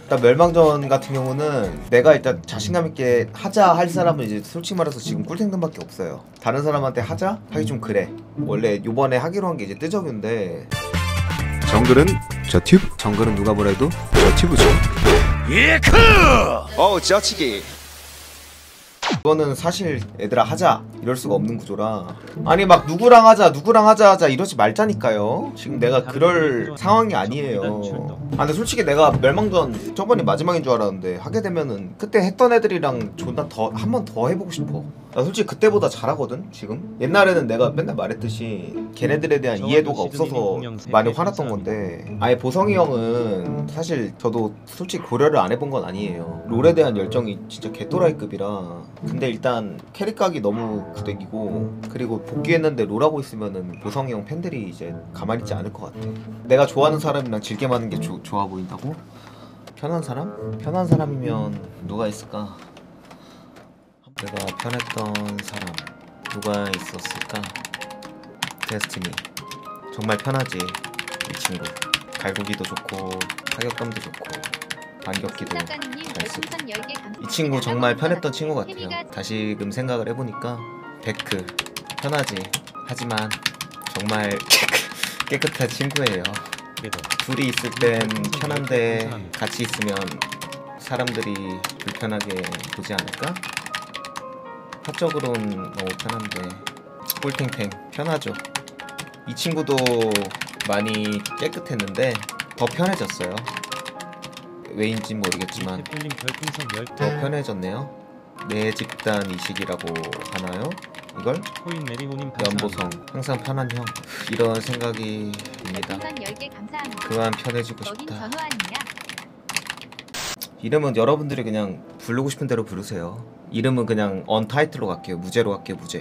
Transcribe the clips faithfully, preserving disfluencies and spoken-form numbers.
일단 멸망전 같은 경우는 내가 일단 자신감 있게 하자 할 사람은 이제 솔직히 말해서 지금 꿀탱등밖에 없어요. 다른 사람한테 하자? 하기 좀 그래. 원래 요번에 하기로 한 게 이제 뜨적인데 정글은 저 튜브? 정글은 누가 뭐래도 저 튜브죠. 예크! 어우 지어치기. 이거는 사실 얘들아 하자 이럴 수가 없는 구조라. 아니 막 누구랑 하자 누구랑 하자 하자 이러지 말자니까요. 지금 내가 그럴 상황이 아니에요. 아 근데 솔직히 내가 멸망전 저번이 마지막인 줄 알았는데 하게 되면은 그때 했던 애들이랑 존나 더 한 번 더 해보고 싶어. 나 솔직히 그때보다 잘하거든 지금. 옛날에는 내가 맨날 말했듯이 걔네들에 대한 이해도가 없어서 많이 화났던 건데, 아예 보성이 형은 사실 저도 솔직히 고려를 안 해본 건 아니에요. 롤에 대한 열정이 진짜 개또라이급이라. 근데 일단 캐릭각이 너무 구대기고, 그리고 복귀했는데 롤하고 있으면은 보성이 형 팬들이 이제 가만히 있지 않을 것 같아. 내가 좋아하는 사람이랑 즐겨하는 게 조, 좋아 보인다고? 편한 사람? 편한 사람이면 누가 있을까? 내가 편했던 사람 누가 있었을까? 데스티니 정말 편하지 이 친구. 갈구기도 좋고 타격감도 좋고 반격기도 잘 쓰고. 이 친구 정말 편했던 친구 같아요. 다시금 생각을 해보니까 데크 편하지. 하지만 정말 깨끗한 친구예요. 둘이 있을 땐 편한데 같이 있으면 사람들이 불편하게 보지 않을까? 사적으로는 너무 편한데 꿀탱탱 편하죠. 이 친구도 많이 깨끗했는데 더 편해졌어요. 왜인진 모르겠지만 더 편해졌네요. 내 집단 이식이라고 하나요? 이걸? 연보성 항상 편한 형. 이런 생각이 듭니다. 그만 편해지고 싶다. 이름은 여러분들이 그냥 부르고 싶은 대로 부르세요. 이름은 그냥 언타이틀로 갈게요. 무제로 갈게요. 무제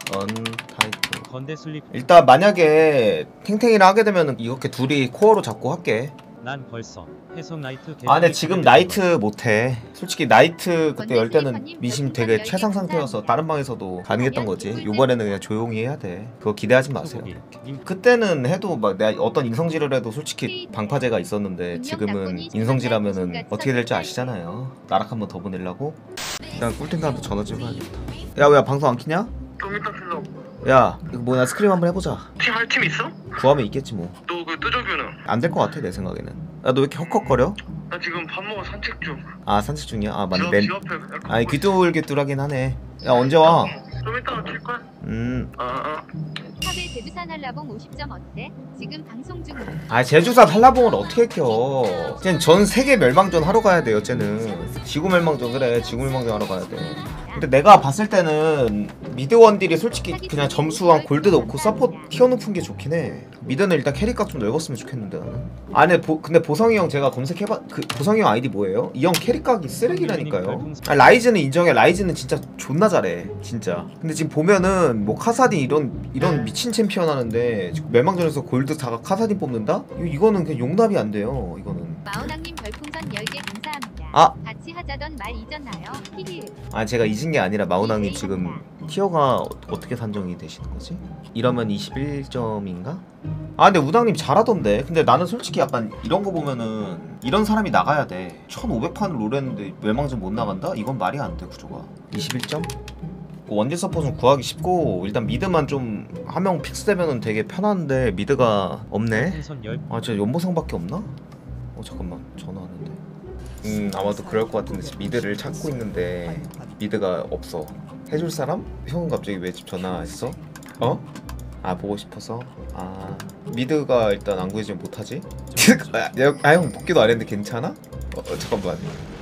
언타이틀. 일단 만약에 탱탱이랑 하게 되면 이렇게 둘이 코어로 잡고 할게. 난 벌써 해성 나이트. 아 근데 지금 나이트 못해. 솔직히 나이트 그때 열 때는 미심 되게 최상 상태여서 다른 방에서도 가능했던 거지. 요번에는 그냥 조용히 해야 돼. 그거 기대하지 마세요. 그때는 해도 막 내가 어떤 인성질을 해도 솔직히 방파제가 있었는데, 지금은 인성질하면은 어떻게 될지 아시잖아요. 나락 한번 더 보내려고? 일단 꿀탱한테 전화 좀 해야겠다. 야 왜 방송 안 키냐? 좀 이따 킬라고. 야 이거 뭐야, 스크림 한번 해보자. 팀 할 팀 있어? 구하면 있겠지 뭐. 너 그 뜨저규는? 안 될 것 같아 내 생각에는. 야 너 왜 이렇게 헉헉거려? 나 지금 밥 먹어 산책 중. 아 산책 중이야? 아 맞네. 집, 맨... 집 앞에 아니 귀뚤귀뚤하긴 하네. 야 언제 와? 좀 이따가 킬걸? 음. 아 아. 탑의 제주산 한라봉 오십 점 어때? 지금 방송 중. 아 제주산 한라봉을 어떻게 켜? 쟤는 전 세계 멸망전 하러 가야 돼요. 쟤는 지구 멸망전. 그래 지구 멸망전 하러 가야 돼. 근데 내가 봤을 때는 미드 원딜이 솔직히 그냥 점수 한 골드 넣고 서포트 티어 높은 게 좋긴 해. 미드는 일단 캐릭각 좀 넓었으면 좋겠는데 나는. 아 근데, 보, 근데 보성이 형 제가 검색해봐. 그 보성이 형 아이디 뭐예요? 이 형 캐릭각이 쓰레기라니까요. 아 라이즈는 인정해. 라이즈는 진짜 존나 잘해 진짜. 근데 지금 보면은 뭐 카사딘 이런 이런 미친 챔피언 하는데 지금 멸망전에서 골드 사가 카사딘 뽑는다? 이거는 그냥 용납이 안 돼요. 이거는. 마오낭님 별풍선 열 개 감사합니다. 아! 같이 하자던 말 잊었나요? 히히. 아 제가 잊은 게 아니라 마우낭님 지금 티어가 어떻게 산정이 되시는 거지? 이러면 이십일 점인가? 아 근데 우당님 잘하던데. 근데 나는 솔직히 약간 이런 거 보면은 이런 사람이 나가야 돼. 천오백 판을 롤했는데 멸망전 못 나간다? 이건 말이 안 돼 구조가. 이십일 점? 원딜 서폿은 구하기 쉽고 일단 미드만 좀 한 명 픽스되면은 되게 편한데 미드가 없네? 아 진짜 연보상밖에 없나? 어 잠깐만 전화 왔는데. 음 아마도 그럴 것 같은데 지금 미드를 찾고 있는데 미드가 없어. 해줄 사람? 형은 갑자기 왜 집 전화했어? 어? 아 보고 싶어서? 아 미드가 일단 안 구해지면 못하지? 아 형 복귀도 안 했는데 괜찮아? 어, 어 잠깐만.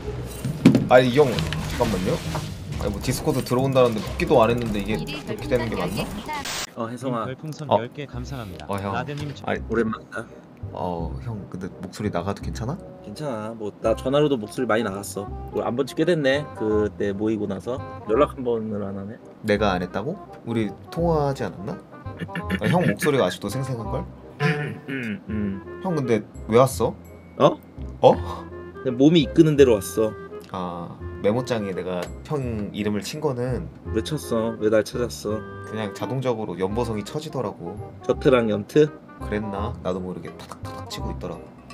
아니 이 형 잠깐만요. 아니 뭐 디스코드 들어온다는데 복귀도 안 했는데 이게 이렇게 되는 게 맞나? 어 혜성아 별풍선 어. 열 개 감사합니다. 어 형. 라데님 아니 오랜만이다. 어 형 근데 목소리 나가도 괜찮아? 괜찮아. 뭐 나 전화로도 목소리 많이 나갔어. 안 본 지 꽤 됐네. 그때 모이고 나서 연락 한 번을 안 하네. 내가 안 했다고? 우리 통화하지 않았나? 아, 형 목소리가 아직도 생생한걸? 음, 음. 형 근데 왜 왔어? 어? 어? 그냥 몸이 이끄는 대로 왔어. 아 메모장에 내가 형 이름을 친 거는 왜 쳤어? 왜 날 찾았어? 그냥 자동적으로 연보성이 쳐지더라고. 저트랑 연트? 그랬나? 나도 모르게 타닥타닥 치고 있더라고.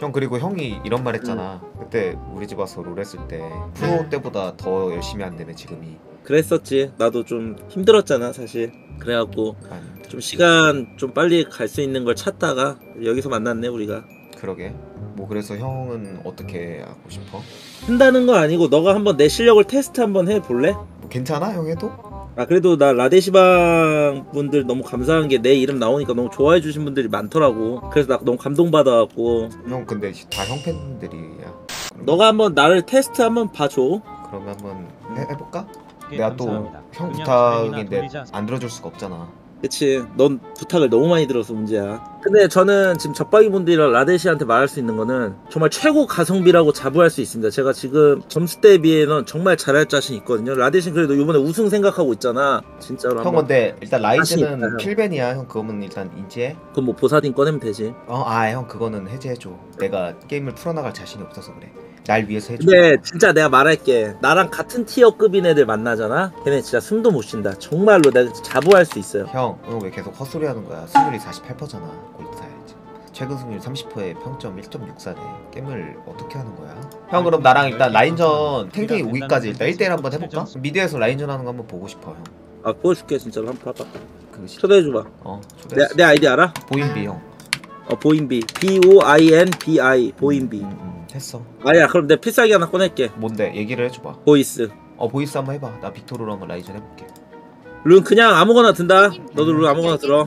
형 그리고 형이 이런 말 했잖아. 그때 우리 집 와서 롤 했을 때 프로 때보다 더 열심히 한다며 지금이. 그랬었지. 나도 좀 힘들었잖아 사실. 그래갖고 아니, 좀 시간 좀 빨리 갈 수 있는 걸 찾다가 여기서 만났네 우리가. 그러게. 뭐 그래서 형은 어떻게 하고 싶어? 한다는 거 아니고 너가 한번 내 실력을 테스트 한번 해볼래? 뭐 괜찮아 형 해도? 아 그래도 나 라데시방 분들 너무 감사한 게 내 이름 나오니까 너무 좋아해 주신 분들이 많더라고. 그래서 나 너무 감동받아갖고. 형 근데 다 형 팬들이야. 너가 한번 나를 테스트 한번 봐줘. 그러면 한번 해, 해볼까? 예, 내가 또 감사합니다. 형 그냥 부탁인데 저희나 돌리지 않습니다. 안 들어줄 수가 없잖아. 그치. 넌 부탁을 너무 많이 들어서 문제야. 근데 저는 지금 적박이 분들이랑 라데시한테 말할 수 있는 거는 정말 최고 가성비라고 자부할 수 있습니다. 제가 지금 점수 대비에는 정말 잘할 자신 있거든요. 라데시는 그래도 이번에 우승 생각하고 있잖아. 진짜로 형 한번. 근데 일단 자신 있다, 라이즈는 형. 필벤이야. 형 그거는 일단 인지해. 그럼 뭐 보사딘 꺼내면 되지. 어, 아 형 그거는 해제해줘. 내가 게임을 풀어나갈 자신이 없어서 그래. 날 위해서 해줘. 근데 진짜 내가 말할게. 나랑 같은 티어급인 애들 만나잖아. 걔네 진짜 숨도 못 쉰다. 정말로 내가 자부할 수 있어요. 형, 형 왜 계속 헛소리 하는 거야? 승률이 사십팔 퍼센트잖아. 골드 사야지. 최근 승률 삼십 퍼센트에 평점 일 점 육사래. 게임을 어떻게 하는 거야? 형 그럼 나랑 일단 라인전 탱탱이 오기까지 일단 일 대일 한번 해볼까? 미드에서 라인전 하는 거 한번 보고 싶어 형. 아 보여줄게 진짜로. 한번 봐봐. 그 시... 초대해줘봐. 어, 내, 초대했어. 내 아이디 알아? 보인비 형. 어 보인비. B O I N B I 보인비. 음, 음, 했어. 아니야 그럼 내 필살기 하나 꺼낼게. 뭔데? 얘기를 해줘봐. 보이스. 어, 보이스 한번 해봐. 나 빅토르로 한번 라인전 해볼게. 룬 그냥 아무거나 든다. 너도 룬 아무거나 들어.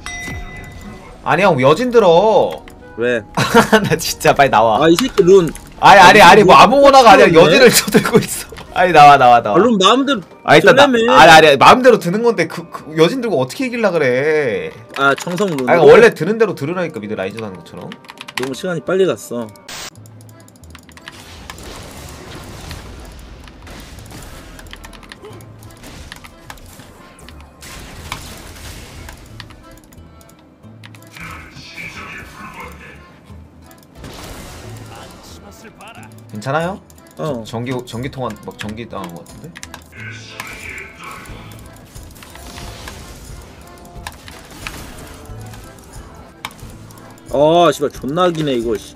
아니 형 여진 들어. 왜? 나 진짜 빨리 나와. 아 이 새끼 룬. 아니 아니 아니 뭐 아무거나가 아니라 네. 여진을 쳐들고 있어. 아니 나와 나와 나와. 아, 룬 마음대로. 아 일단 나, 들려면. 아니 아니 마음대로 드는 건데 그, 그 여진 들고 어떻게 이길라 그래? 아 정성 룬. 아니 원래 드는 대로 들으라니까 미드 라이전 하는 것처럼. 너무 시간이 빨리 갔어. 괜찮아요? 어. 전기 전기 통한 막 전기 당한 것 같은데? 아 씨발 존나 기네 이거. 씨.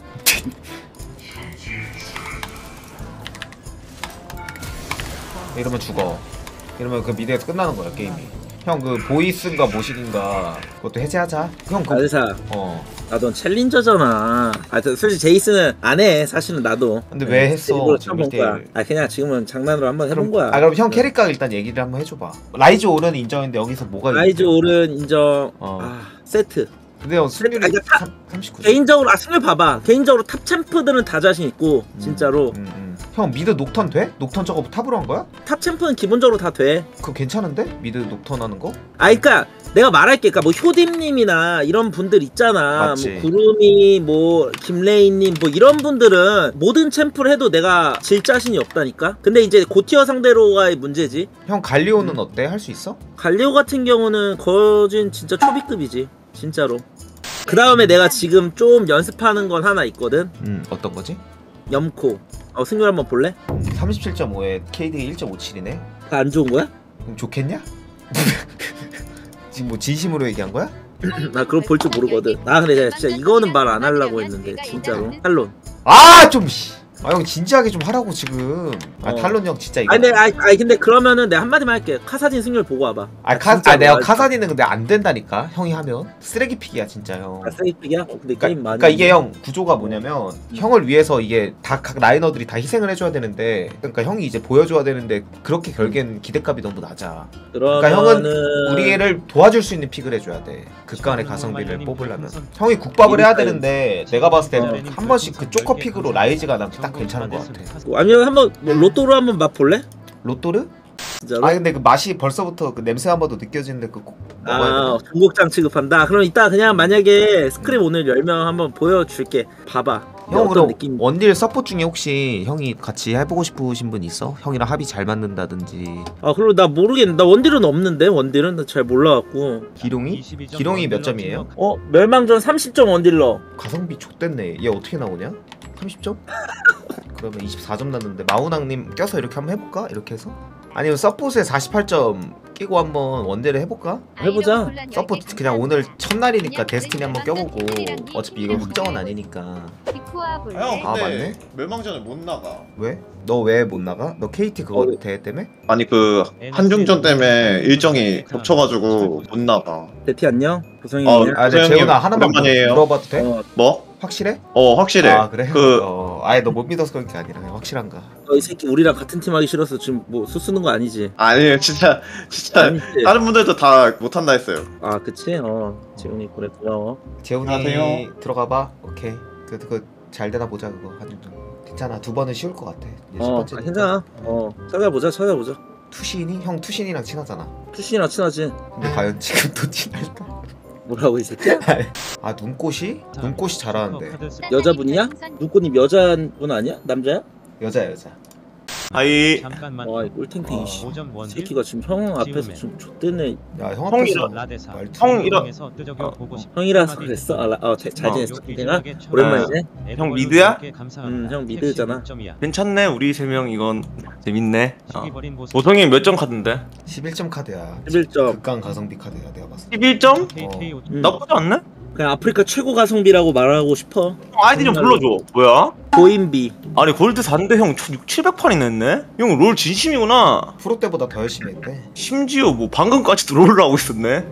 이러면 죽어. 이러면 그 미드에서 끝나는 거야 게임이. 형 그 보이스인가 모식인가 그것도 해제하자. 형 그 알사. 어. 나도 챌린저잖아. 아 솔직히 제이스는 안 해. 사실은 나도. 근데 왜 했어? 일부러 지금 쳐본 거야. 일 대일. 아 그냥 지금은 장난으로 한번 해본 거야. 아 그럼 형 캐릭터 일단 얘기를 한번 해줘봐. 라이즈 오른 인정인데 여기서 뭐가 라이즈 있는데? 오른 인정. 어. 아 세트. 근데 형 승률이 아니, 그러니까 탑- 삼십구. 개인적으로 아 승률 봐봐. 개인적으로 탑 챔프들은 다 자신 있고 음, 진짜로. 음, 음. 형 미드 녹턴 돼? 녹턴 저거 탑으로 한 거야? 탑 챔프는 기본적으로 다 돼. 그거 괜찮은데? 미드 녹턴 하는 거? 아, 그니까 내가 말할게. 그니까 뭐 효딤님이나 이런 분들 있잖아. 맞지. 뭐 구름이, 뭐 김레이님, 뭐 이런 분들은 모든 챔프를 해도 내가 질 자신이 없다니까. 근데 이제 고티어 상대로가의 문제지. 형 갈리오는 어때? 할 수 있어? 갈리오 같은 경우는 거진 진짜 초비급이지. 진짜로. 그 다음에 내가 지금 좀 연습하는 건 하나 있거든. 음 어떤 거지? 염코. 어 승률 한번 볼래? 삼십칠 점 오에 케이디가 일 점 오칠이네? 그거 안 좋은 거야? 그럼 좋겠냐? 지금 뭐 진심으로 얘기한 거야? 나 그럼 볼 줄 모르거든. 나 근데 내가 진짜 이거는 말 안 하려고 했는데 진짜로. 탈론. 아 좀 씨. 아 형 진지하게 좀 하라고 지금. 아 어. 탈론 형 진짜 이거. 아니 근데, 아니, 아니 근데 그러면은 내가 한마디만 할게. 카사딘 승률 보고 와봐. 아, 카, 진짜 아 내가 뭐야, 카사디는 근데 안 된다니까 형이 하면 쓰레기 픽이야 진짜 형. 아 세이픽이야? 어, 근데 그러니까, 게임 많이. 그러니까 이게 형 구조가 뭐냐면 형을 위해서 이게 다 각 라이너들이 다 희생을 해줘야 되는데 그러니까 형이 이제 보여줘야 되는데 그렇게 결국엔 기대값이 너무 낮아. 그러니까 형은 우리 애를 도와줄 수 있는 픽을 해줘야 돼. 극간의 가성비를 뽑으려면 형이 국밥을 해야 되는데 내가 봤을 때는 한 번씩 그 쪼커 픽으로 라이즈가 난 딱 괜찮은 것 같아. 아니면 한번 뭐 로또로 한번 맛볼래? 로또르? 진짜로? 아 근데 그 맛이 벌써부터 그 냄새 한 번도 느껴지는데 그 꼭 먹어야 아 돼. 중국장 취급한다. 그럼 이따 그냥 만약에 스크림 오늘 열 명 한번 보여줄게. 봐봐. 형 어떤 그럼 느낌? 원딜 서포트 중에 혹시 형이 같이 해보고 싶으신 분 있어? 형이랑 합이 잘 맞는다든지. 아 그리고 나 모르겠네. 나 원딜은 없는데 원딜은 나 잘 몰라갖고. 기룡이? 기룡이 몇 점이에요? 어 멸망전 삼십 점 원딜러. 가성비 좆됐네. 얘 어떻게 나오냐? 삼십 점? 그러면 이십사 점 났는데 마우낭님 껴서 이렇게 한번 해볼까? 이렇게 해서? 아니면 서폿에 사십팔 점 끼고 한번 원대를 해볼까? 해보자. 서포트 그냥 오늘 첫날이니까 데스티니 한번 껴보고 어차피 이거 확정은 아니니까. 형 아, 근데 맞네? 멸망전에 못 나가. 왜? 너 왜 못 나가? 너 케이티 그거 어. 대회 때문에? 아니 그 한중전 때문에 일정이 겹쳐가지고 못 나가. 대티 안녕. 구성이 어, 어, 아, 네, 고생님, 재훈아 하나만 오랜만이에요. 물어봐도 돼? 어, 뭐? 확실해? 어 확실해. 아 그래? 그 어, 아예 너 못 믿어서 그런 게 아니라 그냥 확실한가? 너 이 새끼 우리랑 같은 팀 하기 싫어서 지금 뭐 수쓰는 거 아니지? 아니에요 진짜 진짜 아니지. 다른 분들도 다 못한다 했어요. 아 그치? 어 재훈이 그래 고마워. 재훈이 안녕하세요. 들어가봐. 오케이. 그 그거 잘 되나 보자 그거 하는 중. 괜찮아 두 번은 쉬울 것 같아. 이제 첫 어 번째니까. 아, 괜찮아. 어 찾아보자 찾아보자. 투신이 형 투신이랑 친하잖아. 투신이랑 친하지. 근데 과연 지금 또 친할까? 뭐라고 이 새끼야? 아 눈꽃이? 눈꽃이 잘하는데 여자분이야? 눈꽃님 여자분 아니야? 남자야? 여자 여자. 하이. 잠깐만. 와이 꿀탱탱이 어. 씨. 오점 원. 새끼가 지금 형 앞에서 지금 좆대네. 야 형 형이라- 앞에서 라데사. 말투. 형 이런- 에서 뜨적여 보고 싶. 형이라서 그랬어? 아, 라- 어, 잘, 잘 어. 지냈어? 탱탱아? 오랜만이네? 형 미드야? 음, 형 미드잖아. 괜찮네 우리 세 명 이건 재밌네. 어. 어. 보성이 몇 점 카드인데? 십일 점 카드야. 십일 점. 극강 가성비 카드야 내가 봤을 때. 십일 점? 음. 나쁘지 않네? 그냥 아프리카 최고 가성비라고 말하고 싶어. 형 아이디 좀 불러줘. 뭐야? 고인비. 아니 골드 사인데 형 육, 칠백 판이 냈네? 형 롤 진심이구나. 프로 때보다 더 열심히 했대. 심지어 뭐 방금까지도 롤을 하고 있었네.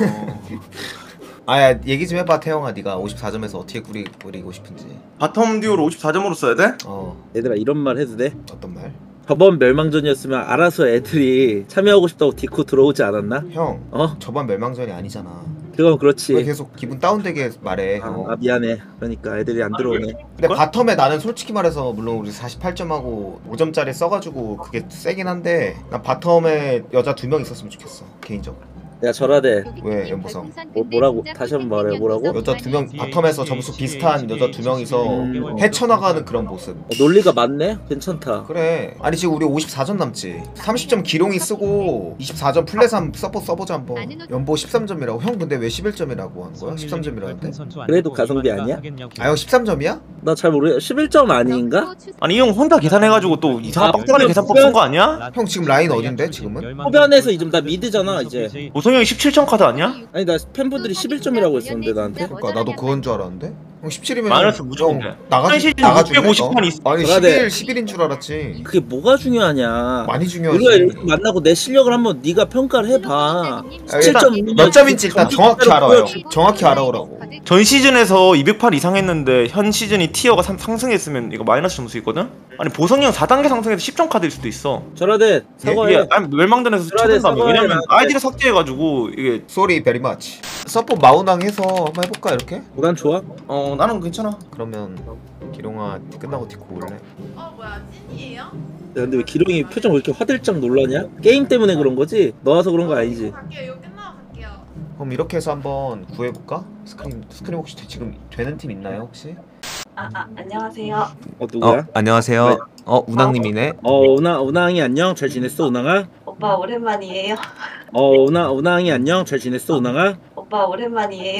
아야 얘기 좀 해봐 태영아 네가 오십사 점에서 어떻게 꾸리, 꾸리고 싶은지. 바텀 듀오를 오십사 점으로 써야 돼? 어 얘들아 이런 말 해도 돼? 어떤 말? 저번 멸망전이었으면 알아서 애들이 참여하고 싶다고 디코 들어오지 않았나? 형 어? 저번 멸망전이 아니잖아. 그건 왜 그렇지. 계속 기분 다운되게 말해 형. 아 미안해. 그러니까 애들이 안 들어오네. 근데 바텀에 나는 솔직히 말해서 물론 우리 사십팔 점하고 오 점짜리 써가지고 그게 세긴 한데 난 바텀에 여자 두 명 있었으면 좋겠어 개인적으로. 야 절하대. 왜, 연보성? 뭐, 뭐라고? 다시 한번 말해, 뭐라고? 여자 두 명 바텀에서 점수 비슷한 여자 두 명이서 음. 헤쳐나가는 그런 모습. 어, 논리가 맞네? 괜찮다. 그래. 아니 지금 우리 오십사 점 남지. 삼십 점 기룡이 쓰고 이십사 점 플랫삼 서포 써보자 한번. 연보 십삼 점이라고. 형 근데 왜 십일 점이라고 하는 거야? 십삼 점이라는데? 그래도 가성비 아니야? 아 형 십삼 점이야? 나 잘 모르겠. 십일 점 아닌가? 아니 이 형 혼자 계산해가지고 또 이상한 아, 빡빡한 그냥 계산법 그냥- 쓴 거 아니야? 형 지금 라인 어딘데, 지금은? 호변에서 이제 나 미드잖아, 이제. 보성이 형이 십칠 점 카드 아니야? 아니 나 팬분들이 십일 점이라고 했었는데 나한테. 그러니까 나도 그건 줄 알았는데. 형 십칠이면 마이너스 무조건 돼. 나가 한 시즌 나가줄래? 육백오십 판 있어. 아니 그래. 십일 십일인 줄 알았지. 그게 뭐가 중요하냐? 많이 중요하지. 우리가 이렇게 만나고 내 실력을 한번 네가 평가를 해봐. 십칠 점 몇 점인지 일단 정확히 알아요. 정확히 알아오라고. 전 시즌에서 이백 판 이상 했는데 현 시즌이 티어가 상- 상승했으면 이거 마이너스 점수 있거든? 아니 보성이 형 사 단계 상승해서 십 점 카드일 수도 있어. 절하대 사과해. 이게 아니 멸망전에서 그래, 쳐낸다며. 사과해, 왜냐면 나한테. 아이디를 삭제해가지고 이게 쏘리 베리 마치. 서포 마우낭 해서 한번 해볼까 이렇게? 난 좋아. 어 나는 괜찮아. 그러면 기룡아 끝나고 디코 올래? 어 뭐야 찐이에요? 야, 근데 왜 기룡이 표정 왜 이렇게 화들짝 놀라냐? 게임 때문에 그런 거지? 너와서 그런 거 아니지? 갈게요. 이거 끝나고 갈게요. 그럼 이렇게 해서 한번 구해볼까? 스크림 스크림 혹시 지금 되는 팀 있나요 혹시? 아, 아 안녕하세요. 어 누구야? 안녕하세요. 네. 어 운항님이네. 어 우나 우나항이 안녕. 잘 지냈어 우나가? 오빠 오랜만이에요. 어 우나 우나항이 안녕. 잘 지냈어 우나가? 오빠 오랜만이에요.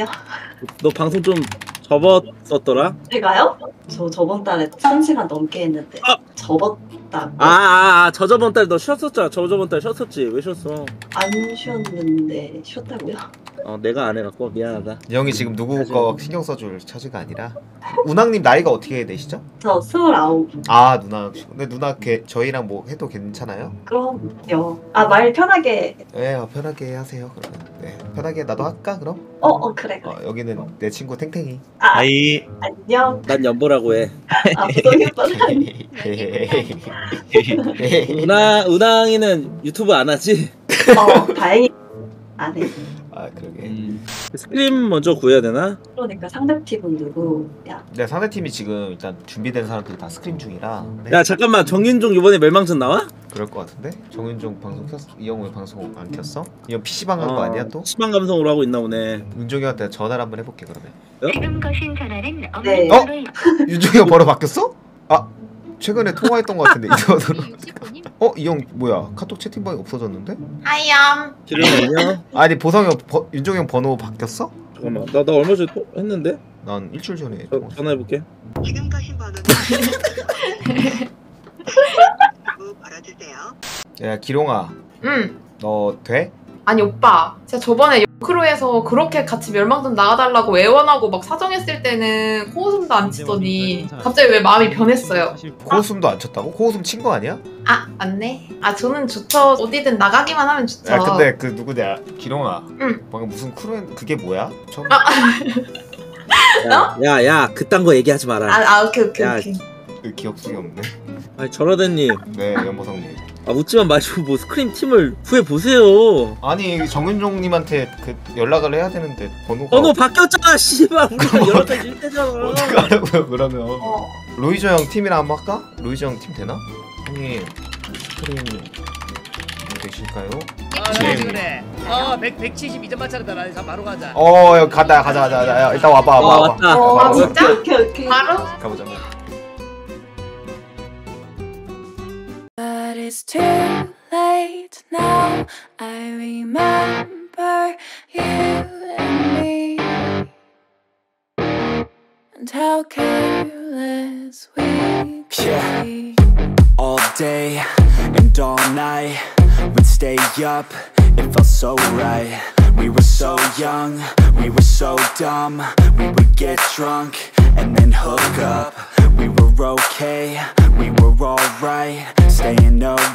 너 방송 좀 접었었더라? 제가요? 저 저번 달에 한 시간 넘게 했는데 아! 접었다고 아, 아, 아, 저 저번 달 너 쉬었었잖아. 저 저번 달 쉬었었지. 왜 쉬었어? 안 쉬었는데 쉬었다고요? 어, 내가 안 해갖고 미안하다. 이 형이 지금 누구 거 신경 써줄 처지가 아니라. 운항님 나이가 어떻게 되시죠? 저 스물아홉. 아 누나. 근데 누나 걔, 저희랑 뭐 해도 괜찮아요? 그럼요. 아 말 편하게. 네 어, 편하게 하세요 그러면. 네 편하게 나도 할까 그럼? 어 어 그래 그래. 어, 여기는 내 친구 탱탱이. 아 아이 안녕. 난 연보라고 해. 아 무성이 오빠는 은하 은하이는 유튜브 안 하지? 어 다행히 안 해. 아 그러게. 스크림 먼저 구해야 되나? 그러니까 상대 팀은 누구야? 네 상대팀이 지금 일단 준비된 사람들이 다 스크림 중이라. 네, 야 잠깐만 정윤종 이번에 멸망전 나와? 그럴 것 같은데? 정윤종 방송 켰어? 이 형 왜 방송 안 켰어? 이 형 피시방 간 거 아니야 또? 시방 감성으로 하고 있나 보네. 윤종이 형한테 전화를 한번 해볼게 그러면. 지금 거신 전화는 네. 어? 윤종이 형 번호 바뀌었어? 아 최근에 통화했던 것 같은데 이 번호로. 어? 이 형 뭐야 카톡 채팅방이 없어졌는데? 하이엄. 기룡 안녕. 아니 보성이 형 버, 윤종이 형 번호 바뀌었어? 잠깐만 나 나 얼마 전에 또 했는데? 난 일주일 전에 저, 전화해볼게. 지금 가신 번호는 알아주세요. 야 기룡아 응. 너 돼? 아니 오빠 제가 저번에 크루에서 그렇게 같이 멸망전 나와달라고 애원하고 막 사정했을 때는 코웃음도 안 치더니 갑자기 왜 마음이 변했어요. 코웃음도 안 쳤다고? 코웃음 친 거 아니야? 아 맞네. 아 저는 좋죠. 어디든 나가기만 하면 좋죠. 야 근데 그 누구냐 기롱아. 응. 방금 무슨 크루엔 그게 뭐야? 처음. 아, 야, 야, 그딴 거 얘기하지 마라. 아, 아 오케이 오케이 야, 오케이. 그 기억속이 없네. 아니, 저라덴님. 네 연보성님. 아, 웃지만 마시고 뭐 스크림 팀을 구해 보세요. 아니 정윤종님한테 그 연락을 해야 되는데 번호가 번호 바뀌었잖아, 씨발. 우리가 여러 달 질 때잖아. 어떻게 하라고요 그러면? 어. 로이저 형 팀이랑 한번 할까? 로이저 형 팀 되나? 형님 스크린 뭐 되실까요? 아, 그래 그래. 어, 백 백칠십이 점 맞췄다. 나 자, 바로 가자. 어 형, 가자 가자 가자 가자. 야, 일단 와봐 와봐 어, 와봐. 왔다. 어, 와봐, 와봐. 진짜? 오케이 오케이. 바로? 가보자. 뭐. But it's too late now. I remember you and me, and how careless we could Yeah. be. All day and all night, we'd stay up, it felt so right. We were so young, we were so dumb. We would get drunk and then hook up. We were okay, we were alright.